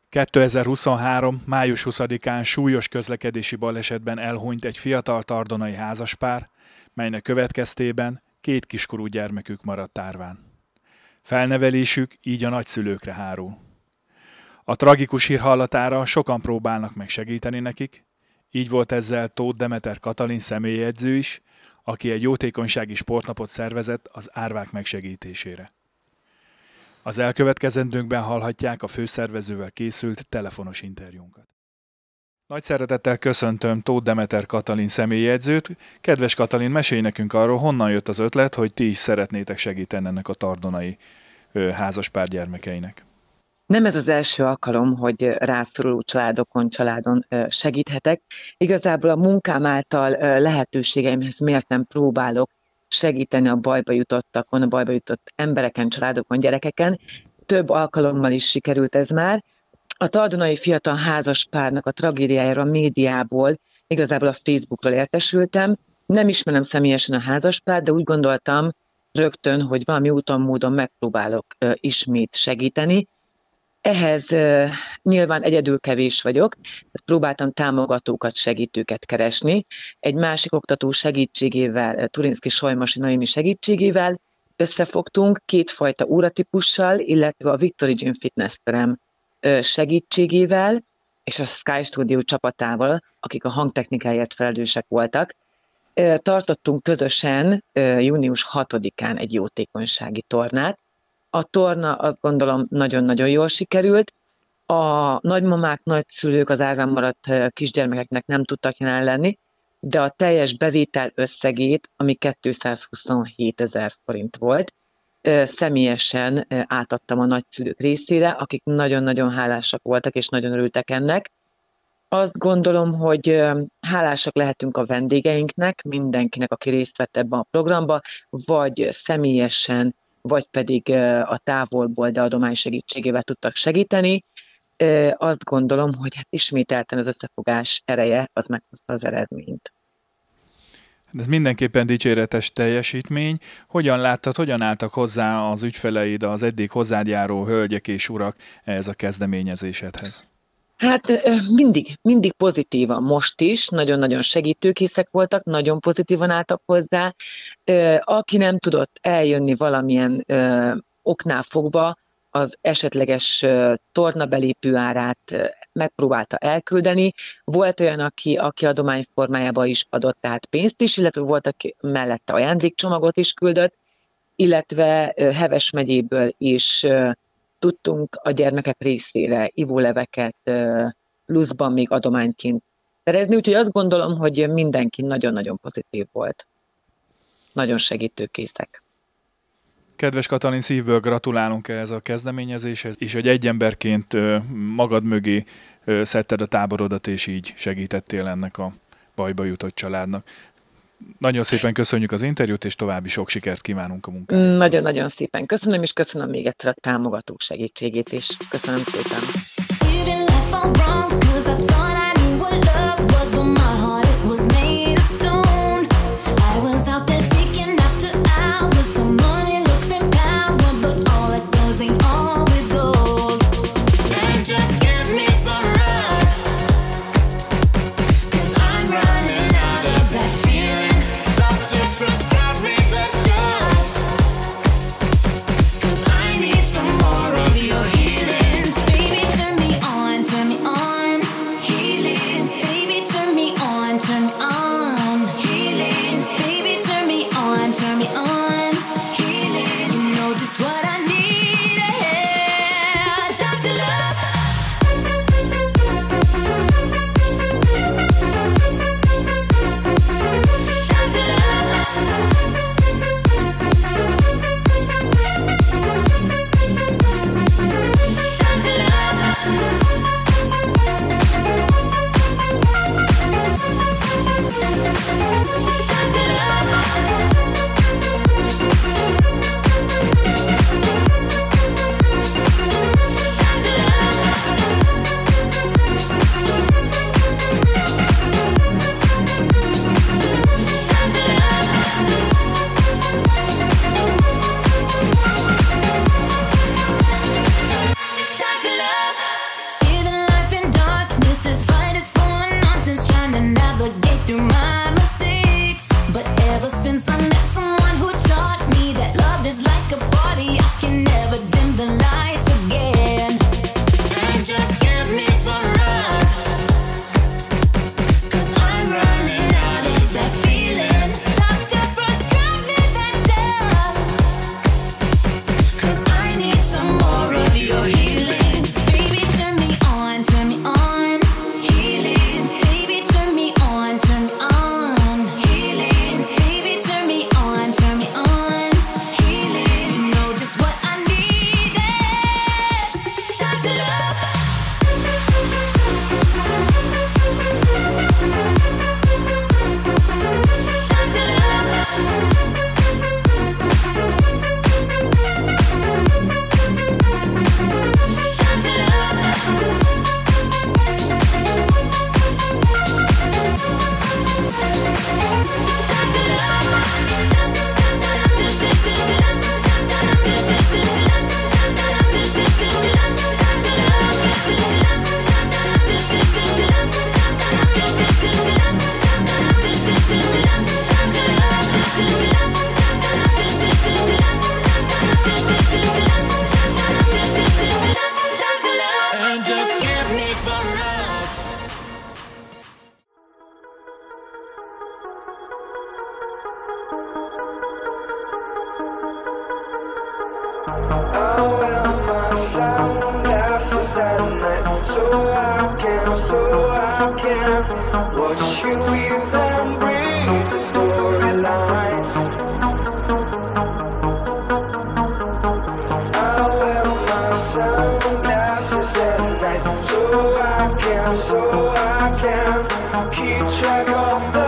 2023. május 20-án súlyos közlekedési balesetben elhunyt egy fiatal tardonai házaspár, melynek következtében 2 kiskorú gyermekük maradt árván. Felnevelésük így a nagyszülőkre hárul. A tragikus hír hallatára sokan próbálnak meg segíteni nekik, így volt ezzel Tóth Demeter Katalin személyedző is, aki egy jótékonysági sportnapot szervezett az árvák megsegítésére. Az elkövetkezendőkben hallhatják a főszervezővel készült telefonos interjúnkat. Nagy szeretettel köszöntöm Tóth Demeter Katalin személyedzőt. Kedves Katalin, mesélj nekünk arról, honnan jött az ötlet, hogy ti is szeretnétek segíteni ennek a tardonai házaspár gyermekeinek. Nem ez az első alkalom, hogy rászoruló családon segíthetek. Igazából a munkám által lehetőségeimhez mérten próbálok segíteni a bajba jutottakon, a bajba jutott embereken, családokon, gyerekeken. Több alkalommal is sikerült ez már. A tardonai fiatal házaspárnak a tragédiájára a médiából, igazából a Facebookról értesültem. Nem ismerem személyesen a házaspárt, de úgy gondoltam rögtön, hogy valami úton, módon megpróbálok ismét segíteni. Ehhez nyilván egyedül kevés vagyok, próbáltam támogatókat, segítőket keresni. Egy másik oktató segítségével, Turinszki Solymasi Noémi segítségével összefogtunk 2 fajta óratípussal, illetve a Victory Gym Fitness terem segítségével, és a Sky Studio csapatával, akik a hangtechnikáért felelősek voltak. Tartottunk közösen június 6-án egy jótékonysági tornát. A torna, azt gondolom, nagyon-nagyon jól sikerült. A nagymamák, nagyszülők, az árván maradt kisgyermekeknek nem tudtak jelen lenni, de a teljes bevétel összegét, ami 227 000 forint volt, személyesen átadtam a nagyszülők részére, akik nagyon-nagyon hálásak voltak, és nagyon örültek ennek. Azt gondolom, hogy hálásak lehetünk a vendégeinknek, mindenkinek, aki részt vett ebben a programba, vagy személyesen, vagy pedig a távolból, de adomány segítségével tudtak segíteni. Azt gondolom, hogy hát ismételten az összefogás ereje az meghozta az eredményt. Ez mindenképpen dicséretes teljesítmény. Hogyan láttad, hogyan álltak hozzá az ügyfeleid, az eddig hozzád járó hölgyek és urak ehhez a kezdeményezésedhez? Hát mindig pozitívan, most is, nagyon-nagyon segítőkészek voltak, nagyon pozitívan álltak hozzá. Aki nem tudott eljönni valamilyen oknál fogva, az esetleges tornabelépő árát megpróbálta elküldeni. Volt olyan, aki adomány formájában is adott át pénzt is, illetve volt, aki mellette ajándékcsomagot is küldött, illetve Heves megyéből is tudtunk a gyermekek részére ivóleveket pluszban még adományként szerezni, úgyhogy azt gondolom, hogy mindenki nagyon-nagyon pozitív volt. Nagyon segítőkészek. Kedves Katalin, szívből gratulálunk ehhez a kezdeményezéshez, és hogy egy emberként magad mögé szedted a táborodat, és így segítettél ennek a bajba jutott családnak. Nagyon szépen köszönjük az interjút, és további sok sikert kívánunk a munkához. Nagyon-nagyon szépen köszönöm, és köszönöm még egyszer a támogatók segítségét is. Köszönöm szépen. Keep at night, so I can watch you weave and breathe the storylines. I wear my sunglasses at night, so I can keep track of the